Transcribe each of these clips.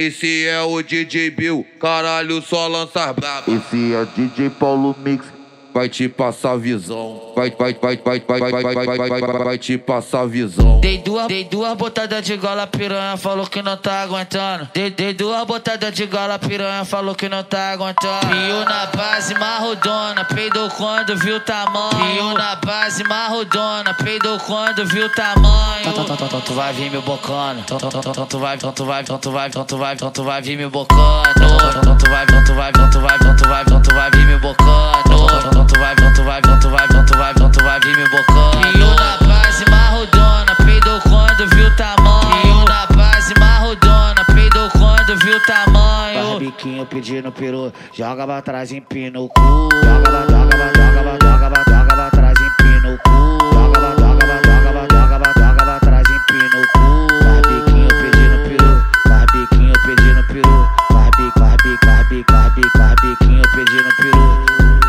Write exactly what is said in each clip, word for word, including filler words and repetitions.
Esse é o D J Bill, caralho, só lança braba. Esse é D J Paulo Mix, vai te passar visão. Vai, vai, vai, vai, vai, vai, vai, vai, vai, vai, vai, vai te passar visão. Dei duas, dei duas botadas de gola, piranha falou que não tá aguentando. Dei, dei duas botadas de gola, piranha falou que não tá aguentando. Piu na base marrodona, peidou quando viu o tamanho. Piu na base marrodona, peidou quando viu o tamanho. Tu vai vir me bocando, tu vai, tu vai, tu vai, tu vai, tu vai vir me bocando. Tu vai, tu vai, tu vai, tu vai, tu vai vir me bocando. Tu vai, tu vai, tu vai, tu vai, tu vai vir me bocando. Piu na base marrodona, peidou quando viu o tamanho. Piu na base marrodona, peidou quando viu o tamanho. Barbiquinho pedindo peru, joga pra trás, empina o cu. Joga pra, joga pra, joga pra, joga pra, joga pra trás, empina o cu. Joga pra, joga pra, joga pra, joga pra, joga pra trás, empina o cu. Barbiquinho pedindo peru, barbiquinho pedindo peru. Barbic, barbic, barbic, barbic, barbiquinho pedindo peru.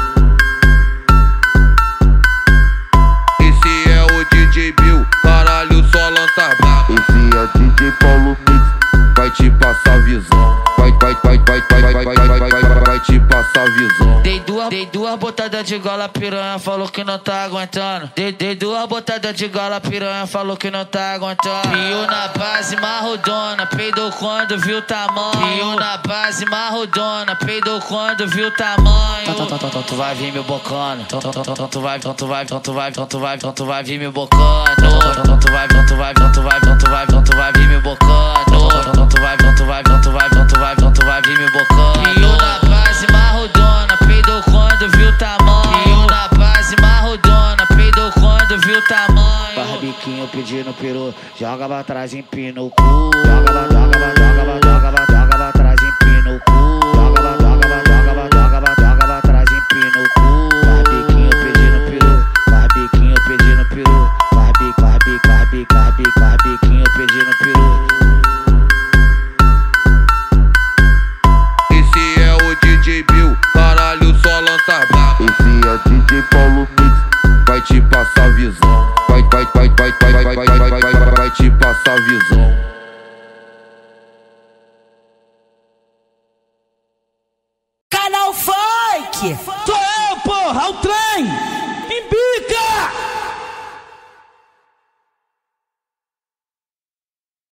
D J Bill, caralho, só lança braba. Esse é D J Paulo Mix, vai te passar visão. Vai, vai, vai, vai, vai, vai, vai, vai, vai, vai, vai te passar visão. Dei duas, dei duas botadas de gola, piranha falou que não tá aguentando. Dei, dei duas botadas de gola, piranha falou que não tá aguentando. Piu na base marrodona, peidou quando viu o tamanho. Piu na base marrodona, peidou quando viu o tamanho. Tu vai vir me bocando, tu vai, tu vai, tu vai, tu vai, tu vai vir me bocando. Tu vai, tu vai, tu vai, tu vai, tu vai vir me bocando. Tu vai, tu vai, tu vai, tu vai, tu vai vir me bocando. Piu na base marrodona, peidou quando viu o tamanho. Piu na base marrodona, peidou quando viu o tamanho. Barbiquinho pedindo peru, joga pra trás, empina o cu. Joga pra, joga pra, joga pra, joga pra, joga pra trás, empina o cu. Joga pra, joga pra, joga pra, joga pra, joga pra trás, empina o cu. Barbiquinho pedindo peru, barbiquinho pedindo peru. Barbic, barbic, barbic, barbic, barbiquinho pedindo peru. Esse é o D J Bill, caralho, só lança braba. Esse é D J Paulo Mix, vai te passar visão. Vai, vai, vai, vai, vai, vai, vai, vai, vai, vai, vai, vai te passar visão. Canal Funk! Sou eu, porra, é o trem!